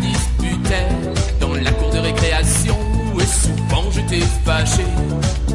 disputaient dans la cour de récréation, et souvent j'étais fâché